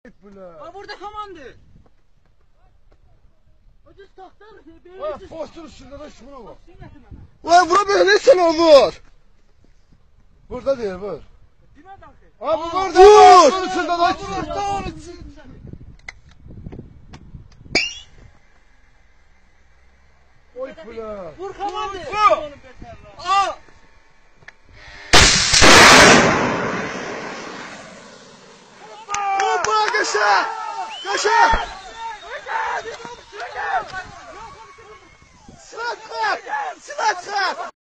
Ha burada komandı. Ödüz tahtar. Postun üstünde de şuna bak. Ulan bura böyle ne selam var? Burada değil vur. Abi burada. Vur! Postun üstünde de Oy bula. Vur komandı. Aa! Hoppa kaşa! Kaşa! Silah çıkar! Silah çıkar!